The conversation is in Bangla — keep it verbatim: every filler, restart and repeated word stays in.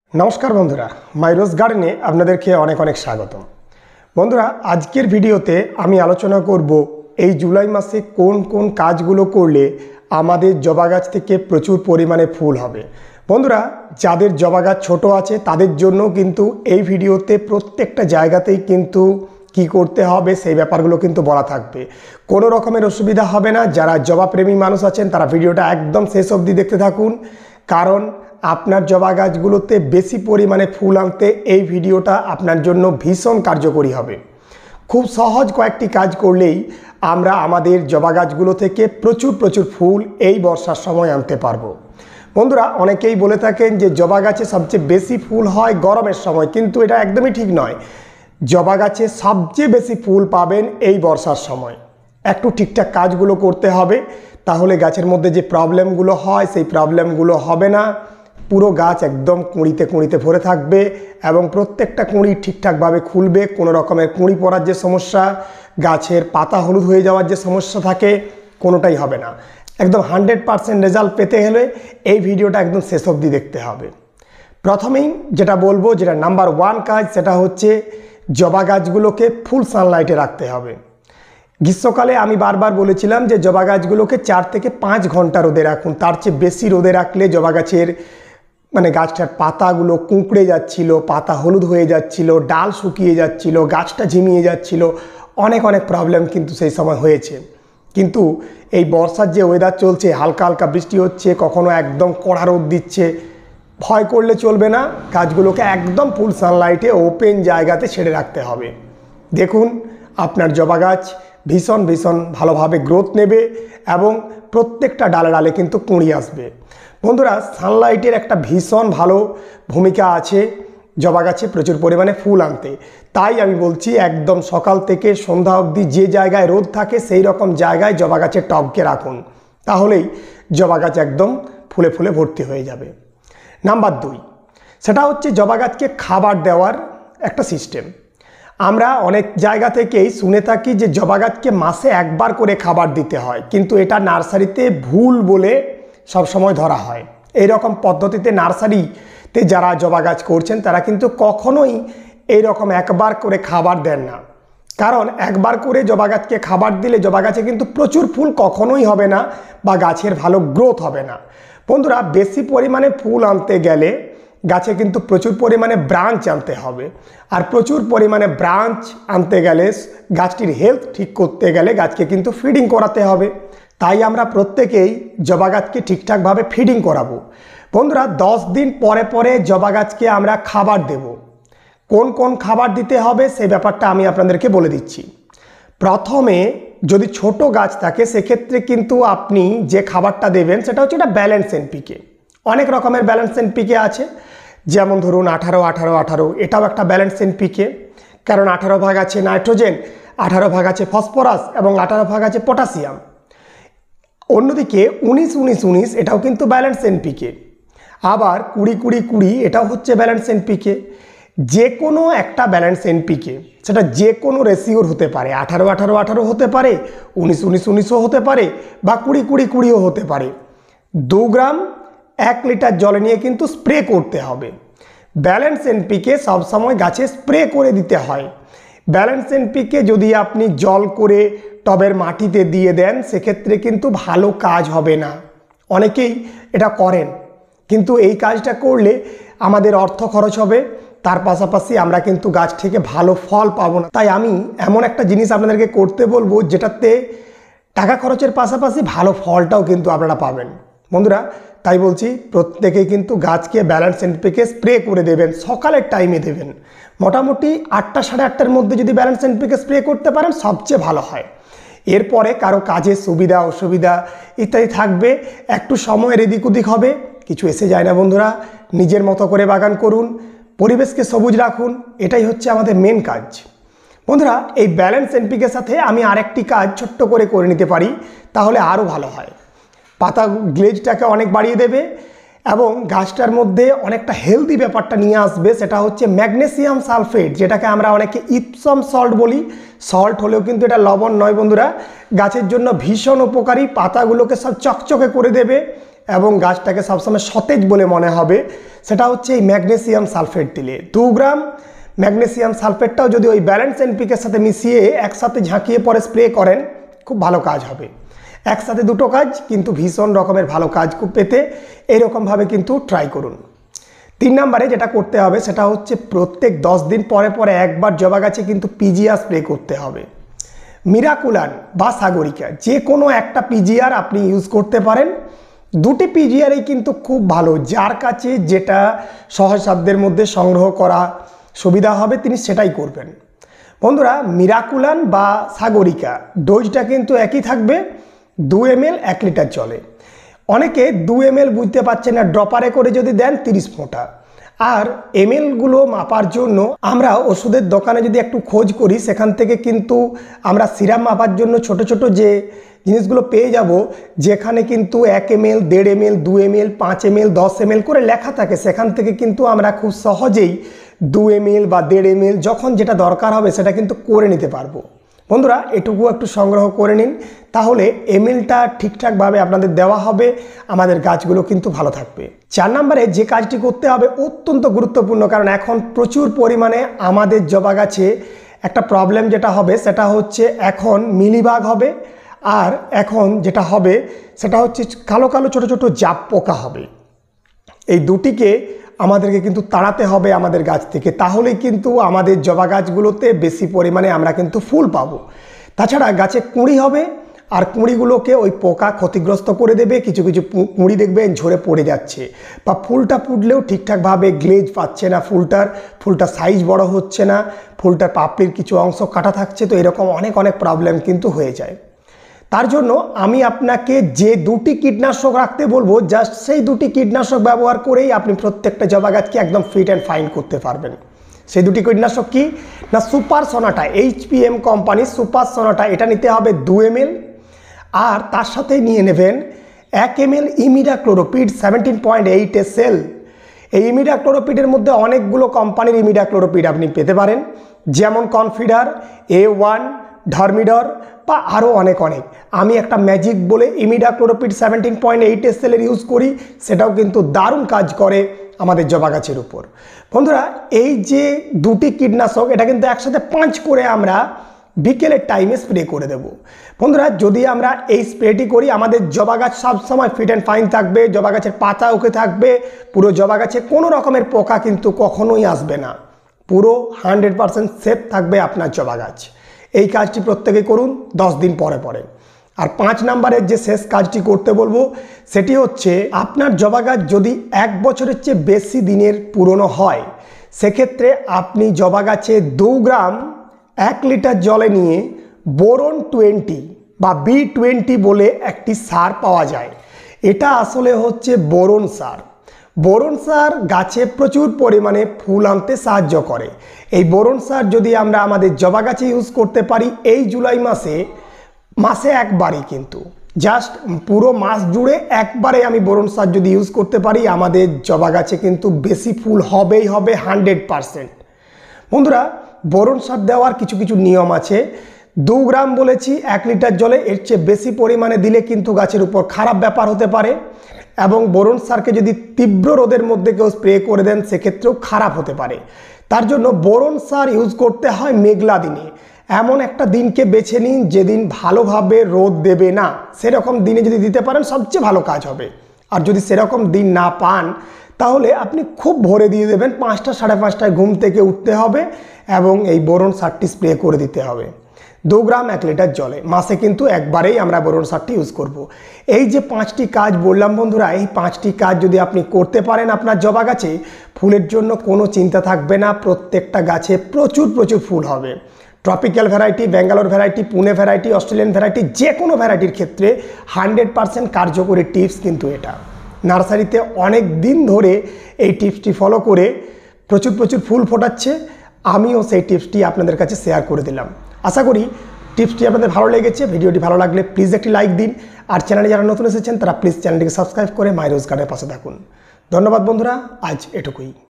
नमस्कार बंधुरा माई रोज गार्डने आपनादेरके अनेक अनेक स्वागतम। बंधुरा आजकेर भिडियोते आमी आलोचना करब এই जुलाई मासे कोन कोन काजगुलो करले आमादेर जबा गाछ थेके प्रचुर परिमाणे फुल हबे। बंधुरा जादेर जबा गाछ छोटो आछे तादेर जोन्नो किन्तु এই ভিডিওতে प्रत्येकटा জায়গাতেই কিন্তু কি করতে হবে সেই ব্যাপারগুলো কিন্তু বলা থাকবে। কোনো রকমের অসুবিধা হবে না। যারা জবা প্রেমী মানুষ আছেন তারা ভিডিওটা একদম শেষ অবধি দেখতে থাকুন, কারণ আপনার জবা গাছগুলোতে বেশি পরিমাণে ফুল আনতে এই ভিডিওটা আপনার জন্য ভীষণ কার্যকরী হবে। খুব সহজ কয়েকটি কাজ করলেই আমরা আমাদের জবা গাছগুলো থেকে প্রচুর প্রচুর ফুল এই বর্ষার সময় আনতে পারবো। বন্ধুরা অনেকেই বলে থাকেন যে জবা গাছে সবচেয়ে বেশি ফুল হয় গরমের সময়, কিন্তু এটা একদমই ঠিক নয়। জবা গাছে সবচেয়ে বেশি ফুল পাবেন এই বর্ষার সময়। একটু ঠিকঠাক কাজগুলো করতে হবে, তাহলে গাছের মধ্যে যে প্রবলেমগুলো হয় সেই প্রবলেমগুলো হবে না। পুরো গাছ একদম কুঁড়িতে কুঁড়িতে ভরে থাকবে এবং প্রত্যেকটা কুঁড়ি ঠিকঠাকভাবে খুলবে। কোনো রকমের কুঁড়ি পড়ার যে সমস্যা, গাছের পাতা হলুদ হয়ে যাওয়ার যে সমস্যা থাকে, কোনোটাই হবে না। একদম হান্ড্রেড পারসেন্ট রেজাল্ট পেতে হলে এই ভিডিওটা একদম শেষ অবধি দেখতে হবে। প্রথমেই যেটা বলবো, যেটা নাম্বার ওয়ান কাজ, সেটা হচ্ছে জবা গাছগুলোকে ফুল সানলাইটে রাখতে হবে। গ্রীষ্মকালে আমি বারবার বলেছিলাম যে জবা গাছগুলোকে চার থেকে পাঁচ ঘন্টা রোদে রাখুন। তার চেয়ে বেশি রোদে রাখলে জবা গাছের মানে গাছটার পাতাগুলো কুঁকড়ে যাচ্ছিল, পাতা হলুদ হয়ে যাচ্ছিল, ডাল শুকিয়ে যাচ্ছিল, গাছটা ঝিমিয়ে যাচ্ছিল, অনেক অনেক প্রবলেম কিন্তু সেই সময় হয়েছে। কিন্তু এই বর্ষার যে ওয়েদার চলছে, হালকা হালকা বৃষ্টি হচ্ছে, কখনো একদম কড়া রোদ দিচ্ছে, ভয় করলে চলবে না। গাছগুলোকে একদম ফুল সানলাইটে ওপেন জায়গাতে ছেড়ে রাখতে হবে। দেখুন আপনার জবা গাছ ভীষণ ভীষণ ভালোভাবে গ্রোথ নেবে এবং প্রত্যেকটা ডালে ডালে কিন্তু কুঁড়ি আসবে। বন্ধুরা সানলাইটের একটা ভীষণ ভালো ভূমিকা আছে জবা গাছে প্রচুর পরিমাণে ফুল আনতে। তাই আমি বলছি একদম সকাল থেকে সন্ধ্যা অবধি যে জায়গায় রোদ থাকে সেই রকম জায়গায় জবা গাছের টবকে রাখুন, তাহলেই জবা গাছ একদম ফুলে ফুলে ভর্তি হয়ে যাবে। নাম্বার দুই, সেটা হচ্ছে জবা গাছকে খাবার দেওয়ার একটা সিস্টেম। আমরা অনেক জায়গা থেকেই শুনে থাকি যে জবা গাছকে মাসে একবার করে খাবার দিতে হয়, কিন্তু এটা নার্সারিতে ভুল বলে সব সময় ধরা হয়। এই রকম পদ্ধতিতে নার্সারিতে যারা জবা গাছ করছেন তারা কিন্তু কখনোই এই রকম একবার করে খাবার দেন না, কারণ একবার করে জবা গাছকে খাবার দিলে জবা গাছে কিন্তু প্রচুর ফুল কখনোই হবে না বা গাছের ভালো গ্রোথ হবে না। বন্ধুরা বেশি পরিমাণে ফুল আনতে গেলে গাছে কিন্তু প্রচুর পরিমাণে ব্রাঞ্চ আনতে হবে, আর প্রচুর পরিমাণে ব্রাঞ্চ আনতে গেলে গাছটির হেলথ ঠিক করতে গেলে গাছকে কিন্তু ফিডিং করাতে হবে। তাই আমরা প্রত্যেকেই জবা গাছকে ঠিকঠাকভাবে ফিডিং করাবো। বন্ধুরা দশ দিন পরে পরে জবা গাছকে আমরা খাবার দেব। কোন কোন খাবার দিতে হবে সেই ব্যাপারটা আমি আপনাদেরকে বলে দিচ্ছি। প্রথমে যদি ছোট গাছ থাকে সেক্ষেত্রে কিন্তু আপনি যে খাবারটা দেবেন সেটা হচ্ছে এটা ব্যালেন্স এনপিকে। অনেক রকমের ব্যালেন্স এনপিকে আছে, যেমন ধরুন আঠারো আঠারো আঠারো, এটাও একটা ব্যালেন্স এনপিকে, কারণ আঠারো ভাগ আছে নাইট্রোজেন, আঠারো ভাগ আছে ফসফরাস এবং আঠারো ভাগ আছে পটাশিয়াম। অন্যদিকে উনিশ উনিশ উনিশ এটাও কিন্তু ব্যালেন্স এনপিকে। আবার কুড়ি কুড়ি কুড়ি এটাও হচ্ছে ব্যালেন্স এনপিকে। যে কোনো একটা ব্যালেন্স এনপিকে, সেটা যে কোনো রেশিওর হতে পারে, আঠারো আঠারো আঠারো হতে পারে, উনিশ উনিশ উনিশও হতে পারে, বা কুড়ি কুড়ি কুড়িও হতে পারে। দু গ্রাম এক লিটার জলে নিয়ে কিন্তু স্প্রে করতে হবে। ব্যালেন্স এনপিকে সবসময় গাছে স্প্রে করে দিতে হয়। ব্যালেন্স এনপিকে যদি আপনি জল করে টবের মাটিতে দিয়ে দেন সেক্ষেত্রে কিন্তু ভালো কাজ হবে না। অনেকেই এটা করেন, কিন্তু এই কাজটা করলে আমাদের অর্থ খরচ হবে, তার পাশাপাশি আমরা কিন্তু গাছ থেকে ভালো ফল পাবো না। তাই আমি এমন একটা জিনিস আপনাদেরকে করতে বলবো যেটাতে টাকা খরচের পাশাপাশি ভালো ফলটাও কিন্তু আপনারা পাবেন। বন্ধুরা তাই বলছি প্রত্যেকেই কিন্তু গাছকে ব্যালেন্স এনপিকে স্প্রে করে দেবেন, সকালের টাইমে দেবেন। মোটামুটি আটটা সাড়ে আটটার মধ্যে যদি ব্যালেন্স এনপিকে স্প্রে করতে পারেন সবচেয়ে ভালো হয়। এরপরে কারো কাজের সুবিধা অসুবিধা ইত্যাদি থাকবে, একটু সময়ের এদিক ওদিক হবে, কিছু এসে যায় না। বন্ধুরা নিজের মতো করে বাগান করুন, পরিবেশকে সবুজ রাখুন, এটাই হচ্ছে আমাদের মেন কাজ। বন্ধুরা এই ব্যালেন্স এনপিকের সাথে আমি আরেকটি কাজ ছোট্ট করে করে নিতে পারি, তাহলে আরও ভালো হয়। পাতা গ্লেজটাকে অনেক বাড়িয়ে দেবে এবং গাছটার মধ্যে অনেকটা হেলদি ব্যাপারটা নিয়ে আসবে। সেটা হচ্ছে ম্যাগনেসিয়াম সালফেট, যেটাকে আমরা অনেকে ইপসম সল্ট বলি। সল্ট হলেও কিন্তু এটা লবণ নয় বন্ধুরা, গাছের জন্য ভীষণ উপকারী। পাতাগুলোকে সব চকচকে করে দেবে এবং গাছটাকে সবসময় সতেজ বলে মনে হবে সেটা হচ্ছে এই ম্যাগনেসিয়াম সালফেট দিলে। দু গ্রাম ম্যাগনেসিয়াম সালফেটটাও যদি ওই ব্যালেন্স এনপিকের সাথে মিশিয়ে একসাথে ঝাঁকিয়ে পরে স্প্রে করেন খুব ভালো কাজ হবে। একসাথে দুটো কাজ কিন্তু ভীষণ রকমের ভালো কাজ পেতে এইরকমভাবে কিন্তু ট্রাই করুন। তিন নম্বরে যেটা করতে হবে সেটা হচ্ছে প্রত্যেক দশ দিন পরে পরে একবার জবা গাছে কিন্তু পিজিআর স্প্রে করতে হবে। মিরাকুলান বা সাগরিকা যে কোনো একটা পিজিআর আপনি ইউজ করতে পারেন। দুটি পিজিআরই কিন্তু খুব ভালো, যার কাছে যেটা সহজসাধ্যের মধ্যে সংগ্রহ করা সুবিধা হবে তিনি সেটাই করবেন। বন্ধুরা, মিরাকুলান বা সাগরিকা ডোজটা কিন্তু একই থাকবে, দু এম এল এক লিটার জলে। অনেকে দু এম এল বুঝতে পারছেন না, ড্রপারে করে যদি দেন তিরিশ ফোঁটা। আর এমএলগুলো মাপার জন্য আমরা ওষুধের দোকানে যদি একটু খোঁজ করি সেখান থেকে কিন্তু আমরা সিরাম মাপার জন্য ছোট ছোট যে জিনিসগুলো পেয়ে যাব, যেখানে কিন্তু এক এম এল, দেড় এম এল, দু এম এল, পাঁচ এম এল, দশ এম এল করে লেখা থাকে। সেখান থেকে কিন্তু আমরা খুব সহজেই দু এম এল বা দেড় এম এল যখন যেটা দরকার হবে সেটা কিন্তু করে নিতে পারবো। বন্ধুরা, এটুকু একটু সংগ্রহ করে নিন, তাহলে এমএলটা ঠিকঠাকভাবে আপনাদের দেওয়া হবে, আমাদের গাছগুলো কিন্তু ভালো থাকবে। চার নম্বরে যে কাজটি করতে হবে অত্যন্ত গুরুত্বপূর্ণ, কারণ এখন প্রচুর পরিমাণে আমাদের জবা গাছে একটা প্রবলেম যেটা হবে সেটা হচ্ছে এখন মিলিবাগ হবে, আর এখন যেটা হবে সেটা হচ্ছে কালো কালো ছোট ছোট জাপ পোকা হবে। এই দুটিকে আমাদেরকে কিন্তু তাড়াতে হবে আমাদের গাছ থেকে, তাহলেই কিন্তু আমাদের জবা গাছগুলোতে বেশি পরিমাণে আমরা কিন্তু ফুল পাবো। তাছাড়া গাছে কুঁড়ি হবে, আর কুঁড়িগুলোকে ওই পোকা ক্ষতিগ্রস্ত করে দেবে। কিছু কিছু কুঁড়ি দেখবেন ঝরে পড়ে যাচ্ছে, বা ফুলটা ফুটলেও ঠিকঠাকভাবে গ্লেজ পাচ্ছে না ফুলটার, ফুলটা সাইজ বড় হচ্ছে না, ফুলটার পাপড়ির কিছু অংশ কাটা থাকছে। তো এরকম অনেক অনেক প্রবলেম কিন্তু হয়ে যায়। তার জন্য আমি আপনাকে যে দুটি কীটনাশক রাখতে বলবো, জাস্ট সেই দুটি কীটনাশক ব্যবহার করেই আপনি প্রত্যেকটা জবা গাছকে একদম ফিট অ্যান্ড ফাইন করতে পারবেন। সেই দুটি কীটনাশক কি না, সুপার সোনাটা, এইচপিএম কোম্পানির সুপার সোনাটা, এটা নিতে হবে দু এম এল, আর তার সাথে নিয়ে নেবেন এক M L imidacloprid seventeen point eight S L. এই ইমিডাক্লোরোপিডের মধ্যে অনেকগুলো কোম্পানির ইমিডাক্লোরোপিড আপনি পেতে পারেন, যেমন কনফিডার, এ ওয়ান, ধর্মিডর বা আরও অনেক অনেক। আমি একটা ম্যাজিক বলে imidacloprid seventeen point eight S এলের ইউজ করি, সেটাও কিন্তু দারুণ কাজ করে আমাদের জবা গাছের উপর। বন্ধুরা, এই যে দুটি কীটনাশক এটা কিন্তু একসাথে পাঁচ করে আমরা বিকেলের টাইমে স্প্রে করে দেব। বন্ধুরা, যদি আমরা এই স্প্রেটি করি আমাদের জবা গাছ সবসময় ফিট অ্যান্ড ফাইন থাকবে, জবা গাছের পাতা উঠে থাকবে, পুরো জবা গাছে কোনো রকমের পোকা কিন্তু কখনোই আসবে না, পুরো হান্ড্রেড পারসেন্ট সেফ থাকবে আপনার জবা গাছ। এই কাজটি প্রত্যেকে করুন দশ দিন পরে পরে। আর পাঁচ নম্বরের যে শেষ কাজটি করতে বলবো সেটি হচ্ছে, আপনার জবা গাছ যদি এক বছরের চেয়ে বেশি দিনের পুরনো হয় সেক্ষেত্রে আপনি জবা গাছে দু গ্রাম এক লিটার জলে নিয়ে বোরন টোয়েন্টি বা বি টোয়েন্টি বলে একটি সার পাওয়া যায়। এটা আসলে হচ্ছে বোরন সার। বোরন সার গাছে প্রচুর পরিমাণে ফুল আনতে সাহায্য করে। এই বোরন সার যদি আমরা আমাদের জবা গাছে ইউজ করতে পারি এই জুলাই মাসে, মাসে একবারই, কিন্তু জাস্ট পুরো মাস জুড়ে একবারে আমি বোরন সার যদি ইউজ করতে পারি আমাদের জবা গাছে কিন্তু বেশি ফুল হবেই হবে হান্ড্রেড পারসেন্ট। বন্ধুরা, বোরন সার দেওয়ার কিছু কিছু নিয়ম আছে। দু গ্রাম বলেছি এক লিটার জলে, এর চেয়ে বেশি পরিমাণে দিলে কিন্তু গাছের উপর খারাপ ব্যাপার হতে পারে, এবং বোরন সারকে যদি তীব্র রোদের মধ্যে কেউ স্প্রে করে দেন সেক্ষেত্রেও খারাপ হতে পারে। তার জন্য বোরন সার ইউজ করতে হয় মেঘলা দিনে। এমন একটা দিনকে বেছে নিন যেদিন ভালোভাবে রোদ দেবে না, সেরকম দিনে যদি দিতে পারেন সবচেয়ে ভালো কাজ হবে। আর যদি সেরকম দিন না পান তাহলে আপনি খুব ভোরে দিয়ে দেবেন, পাঁচটা সাড়ে পাঁচটায় ঘুম থেকে উঠতে হবে এবং এই বোরন সারটি স্প্রে করে দিতে হবে দু গ্রাম এক লিটার জলে। মাসে কিন্তু একবারেই আমরা বোরন সারটি ইউজ করব। এই যে পাঁচটি কাজ বললাম বন্ধুরা, এই পাঁচটি কাজ যদি আপনি করতে পারেন আপনার জবা গাছে, ফুলের জন্য কোনো চিন্তা থাকবে না, প্রত্যেকটা গাছে প্রচুর প্রচুর ফুল হবে। Tropical variety, Bangalore variety, Pune variety, Australian variety, যে কোনো ভ্যারাইটির ক্ষেত্রে হান্ড্রেড পারসেন্ট কার্যকরী টিপস কিন্তু এটা। নার্সারিতে অনেক দিন ধরে এই টিপসটি ফলো করে প্রচুর প্রচুর ফুল ফোটাচ্ছে, আমিও সেই টিপসটি আপনাদের কাছে শেয়ার করে দিলাম। আশা করি টিপসটি আপনাদের ভালো লেগেছে। ভিডিওটি ভালো লাগলে প্লিজ একটি লাইক দিন, আর চ্যানেলে যারা নতুন এসেছেন তারা প্লিজ চ্যানেলটিকে সাবস্ক্রাইব করে মাই রোজ গার্ডেনের পাশে থাকুন। ধন্যবাদ বন্ধুরা, আজ এটুকুই।